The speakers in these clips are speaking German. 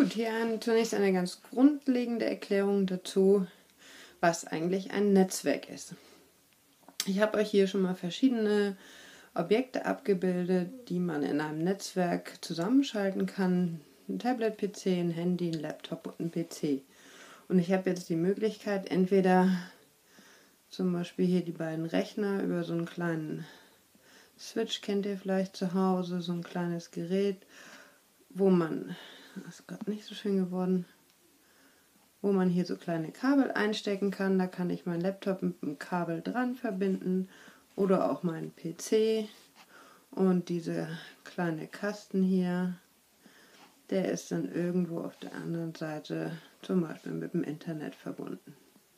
Gut, hier zunächst eine ganz grundlegende Erklärung dazu, was eigentlich ein Netzwerk ist. Ich habe euch hier schon mal verschiedene Objekte abgebildet, die man in einem Netzwerk zusammenschalten kann. Ein Tablet-PC, ein Handy, ein Laptop und ein PC. Und ich habe jetzt die Möglichkeit, entweder zum Beispiel hier die beiden Rechner über so einen kleinen Switch, kennt ihr vielleicht zu Hause, so ein kleines Gerät, wo man, das ist gerade nicht so schön geworden, wo man hier so kleine Kabel einstecken kann. Da kann ich meinen Laptop mit dem Kabel dran verbinden oder auch meinen PC. Und dieser kleine Kasten hier, der ist dann irgendwo auf der anderen Seite zum Beispiel mit dem Internet verbunden.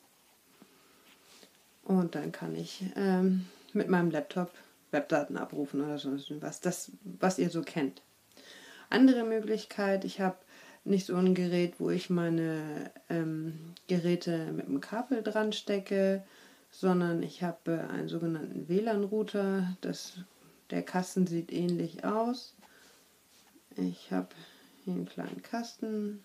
Und dann kann ich mit meinem Laptop Webdaten abrufen oder sonst was, das, was ihr so kennt. Andere Möglichkeit, ich habe nicht so ein Gerät, wo ich meine Geräte mit dem Kabel dran stecke, sondern ich habe einen sogenannten WLAN-Router. Der Kasten sieht ähnlich aus. Ich habe hier einen kleinen Kasten.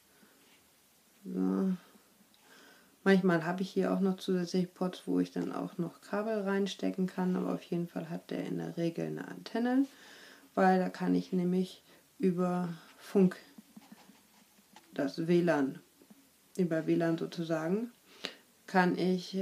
So. Manchmal habe ich hier auch noch zusätzlich Ports, wo ich dann auch noch Kabel reinstecken kann, aber auf jeden Fall hat der in der Regel eine Antenne, weil da kann ich nämlich über Funk, das WLAN, über WLAN sozusagen, kann ich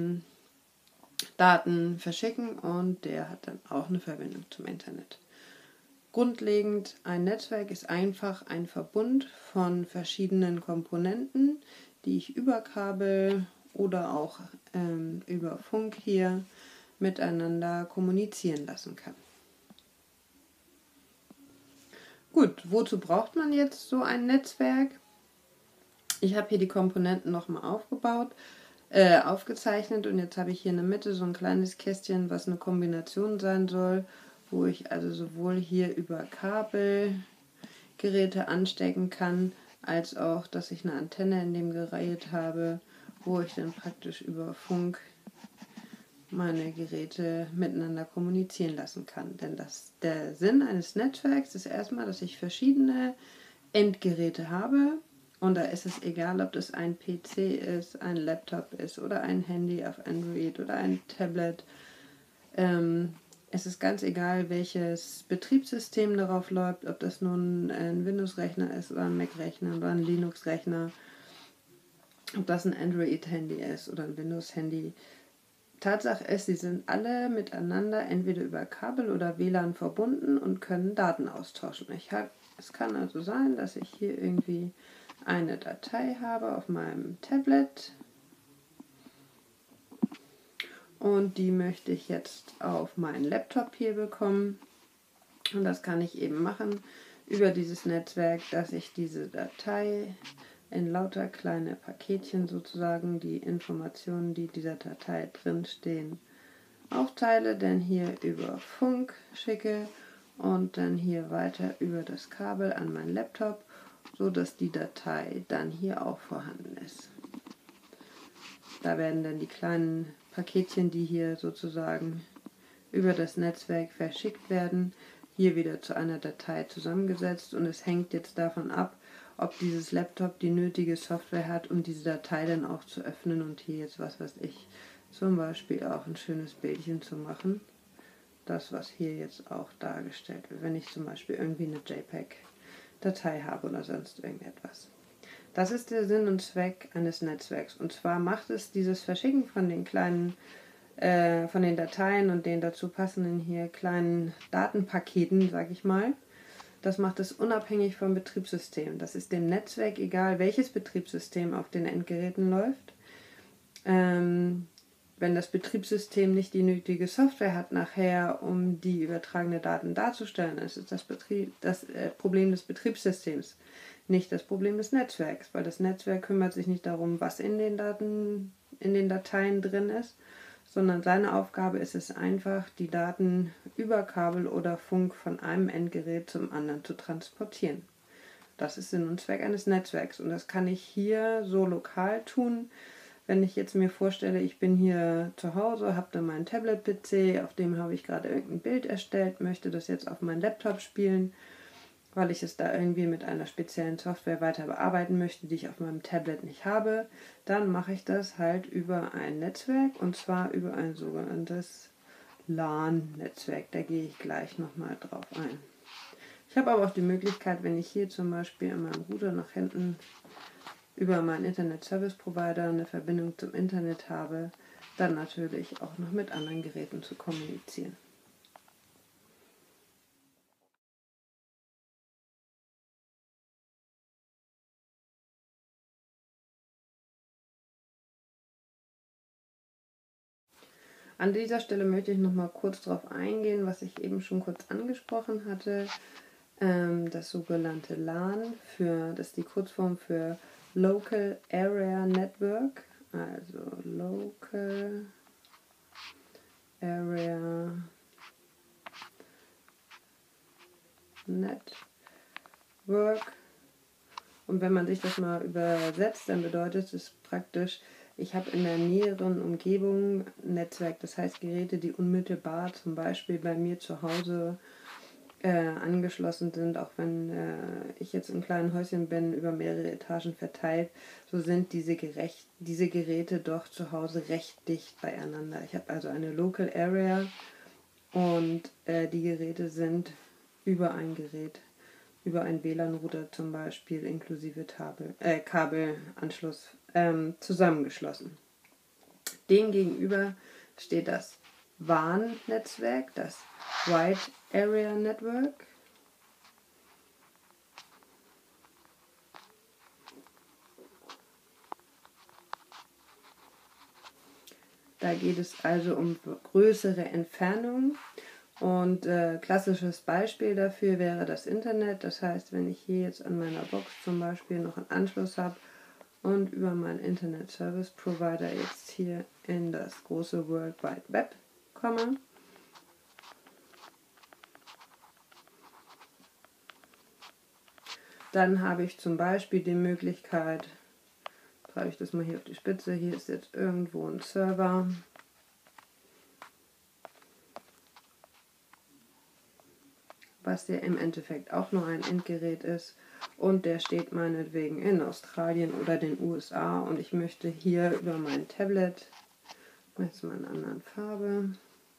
Daten verschicken und der hat dann auch eine Verbindung zum Internet. Grundlegend, ein Netzwerk ist einfach ein Verbund von verschiedenen Komponenten, die ich über Kabel oder auch über Funk hier miteinander kommunizieren lassen kann. Gut, wozu braucht man jetzt so ein Netzwerk? Ich habe hier die Komponenten nochmal aufgezeichnet und jetzt habe ich hier in der Mitte so ein kleines Kästchen, was eine Kombination sein soll, wo ich also sowohl hier über Kabel Geräte anstecken kann, als auch, dass ich eine Antenne in dem Gerät habe, wo ich dann praktisch über Funk meine Geräte miteinander kommunizieren lassen kann. Denn der Sinn eines Netzwerks ist erstmal, dass ich verschiedene Endgeräte habe und da ist es egal, ob das ein PC ist, ein Laptop ist oder ein Handy auf Android oder ein Tablet. Es ist ganz egal, welches Betriebssystem darauf läuft, ob das nun ein Windows-Rechner ist oder ein Mac-Rechner oder ein Linux-Rechner, ob das ein Android-Handy ist oder ein Windows-Handy. Tatsache ist, sie sind alle miteinander entweder über Kabel oder WLAN verbunden und können Daten austauschen. Es kann also sein, dass ich hier irgendwie eine Datei habe auf meinem Tablet und die möchte ich jetzt auf meinen Laptop hier bekommen. Und das kann ich eben machen über dieses Netzwerk, dass ich diese Datei in lauter kleine Paketchen sozusagen, die Informationen, die dieser Datei drinstehen, aufteile, dann hier über Funk schicke und dann hier weiter über das Kabel an meinen Laptop, so dass die Datei dann hier auch vorhanden ist. Da werden dann die kleinen Paketchen, die hier sozusagen über das Netzwerk verschickt werden, hier wieder zu einer Datei zusammengesetzt und es hängt jetzt davon ab, ob dieses Laptop die nötige Software hat, um diese Datei dann auch zu öffnen und hier jetzt, was weiß ich, zum Beispiel auch ein schönes Bildchen zu machen. Das, was hier jetzt auch dargestellt wird, wenn ich zum Beispiel irgendwie eine JPEG-Datei habe oder sonst irgendetwas. Das ist der Sinn und Zweck eines Netzwerks. Und zwar macht es dieses Verschicken von den von den Dateien und den dazu passenden hier kleinen Datenpaketen, sag ich mal, das macht es unabhängig vom Betriebssystem. Das ist dem Netzwerk egal, welches Betriebssystem auf den Endgeräten läuft. Wenn das Betriebssystem nicht die nötige Software hat nachher, um die übertragenen Daten darzustellen, ist es das Problem des Betriebssystems, nicht das Problem des Netzwerks, weil das Netzwerk kümmert sich nicht darum, was in den Dateien drin ist, sondern seine Aufgabe ist es einfach, die Daten über Kabel oder Funk von einem Endgerät zum anderen zu transportieren. Das ist Sinn und Zweck eines Netzwerks und das kann ich hier so lokal tun. Wenn ich jetzt mir vorstelle, ich bin hier zu Hause, habe dann meinen Tablet-PC, auf dem habe ich gerade irgendein Bild erstellt, möchte das jetzt auf meinen Laptop spielen weil ich es da irgendwie mit einer speziellen Software weiter bearbeiten möchte, die ich auf meinem Tablet nicht habe, dann mache ich das halt über ein Netzwerk, und zwar über ein sogenanntes LAN-Netzwerk. Da gehe ich gleich nochmal drauf ein. Ich habe aber auch die Möglichkeit, wenn ich hier zum Beispiel an meinem Router nach hinten über meinen Internet Service Provider eine Verbindung zum Internet habe, dann natürlich auch noch mit anderen Geräten zu kommunizieren. An dieser Stelle möchte ich noch mal kurz darauf eingehen, was ich eben schon kurz angesprochen hatte. Das sogenannte LAN, das ist die Kurzform für Local Area Network, also Local Area Network. Und wenn man sich das mal übersetzt, dann bedeutet es praktisch, ich habe in der näheren Umgebung ein Netzwerk, das heißt Geräte, die unmittelbar zum Beispiel bei mir zu Hause angeschlossen sind, auch wenn ich jetzt im kleinen Häuschen bin, über mehrere Etagen verteilt, so sind diese Geräte doch zu Hause recht dicht beieinander. Ich habe also eine Local Area und die Geräte sind über ein Gerät, über einen WLAN-Router zum Beispiel inklusive Kabelanschluss zusammengeschlossen. Demgegenüber steht das WAN-Netzwerk, das Wide Area Network. Da geht es also um größere Entfernungen. Und klassisches Beispiel dafür wäre das Internet. Das heißt, wenn ich hier jetzt an meiner Box zum Beispiel noch einen Anschluss habe und über meinen Internet Service Provider jetzt hier in das große World Wide Web komme, dann habe ich zum Beispiel die Möglichkeit, treibe ich das mal hier auf die Spitze, hier ist jetzt irgendwo ein Server. Was ja im Endeffekt auch nur ein Endgerät ist, und der steht meinetwegen in Australien oder den USA, und ich möchte hier über mein Tablet, jetzt mal in einer anderen Farbe,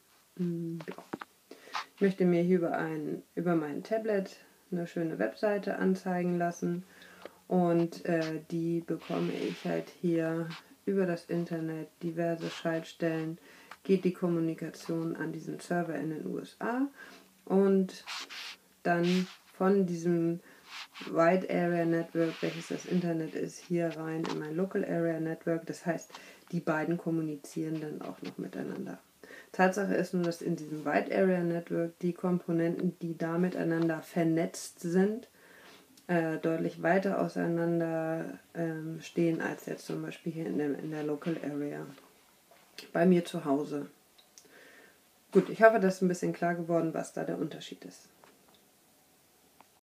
ich möchte mir hier über mein Tablet eine schöne Webseite anzeigen lassen, und die bekomme ich halt hier über das Internet, diverse Schaltstellen, geht die Kommunikation an diesen Server in den USA, und dann von diesem Wide Area Network, welches das Internet ist, hier rein in mein Local Area Network. Das heißt, die beiden kommunizieren dann auch noch miteinander. Tatsache ist nur, dass in diesem Wide Area Network die Komponenten, die da miteinander vernetzt sind, deutlich weiter auseinander stehen als jetzt zum Beispiel hier in der Local Area bei mir zu Hause. Gut, ich hoffe, das ist ein bisschen klar geworden, was da der Unterschied ist.